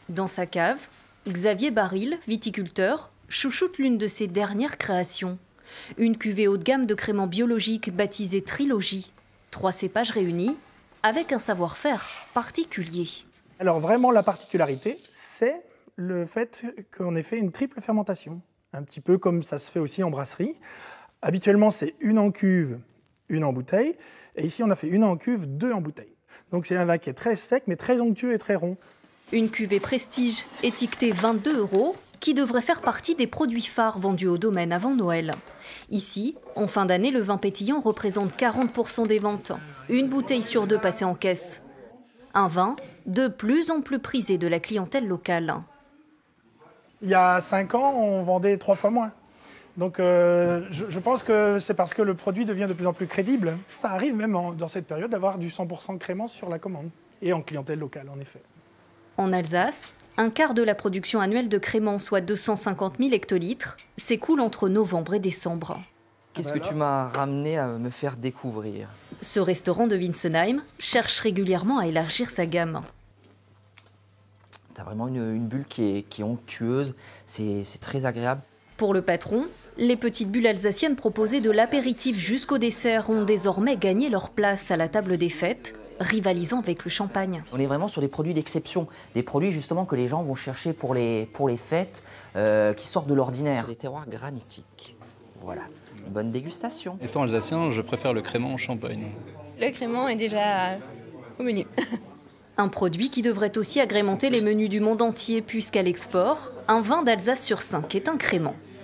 Dans sa cave, Xavier Baril, viticulteur, chouchoute l'une de ses dernières créations. Une cuvée haut de gamme de créments biologiques baptisée Trilogie. 3 cépages réunis avec un savoir-faire particulier. Alors vraiment la particularité, c'est le fait qu'on ait fait une triple fermentation. Un petit peu comme ça se fait aussi en brasserie. Habituellement c'est une en cuve, une en bouteille. Et ici on a fait une en cuve, 2 en bouteille. Donc c'est un vin qui est très sec mais très onctueux et très rond. Une cuvée prestige étiquetée 22 € qui devrait faire partie des produits phares vendus au domaine avant Noël. Ici, en fin d'année, le vin pétillant représente 40% des ventes. Une bouteille sur 2 passée en caisse. Un vin de plus en plus prisé de la clientèle locale. Il y a 5 ans, on vendait 3 fois moins. Donc je pense que c'est parce que le produit devient de plus en plus crédible. Ça arrive même dans cette période d'avoir du 100% crément sur la commande. Et en clientèle locale, en effet. En Alsace, un quart de la production annuelle de crément, soit 250 000 hectolitres, s'écoule entre novembre et décembre. Qu'est-ce que tu m'as ramené à me faire découvrir? Ce restaurant de Winsenheim cherche régulièrement à élargir sa gamme. T'as vraiment une bulle qui est onctueuse, c'est très agréable. Pour le patron, les petites bulles alsaciennes proposées de l'apéritif jusqu'au dessert ont désormais gagné leur place à la table des fêtes, rivalisant avec le champagne. On est vraiment sur des produits d'exception, des produits justement que les gens vont chercher pour les fêtes, qui sortent de l'ordinaire. Des terroirs granitiques. Voilà, une bonne dégustation. Étant alsacien, je préfère le crément au champagne. Le crément est déjà au menu. Un produit qui devrait aussi agrémenter les menus du monde entier puisqu'à l'export, un vin d'Alsace sur 5 est un crément.